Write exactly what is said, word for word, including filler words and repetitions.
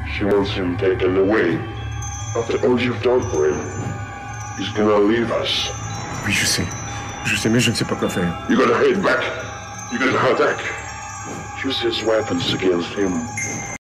She wants him taken away. After all you've done for him, he's gonna leave us. Oui, je sais. Je sais, mais je ne sais pas quoi faire. You're gonna head back. You're gonna attack. Use his weapons against him.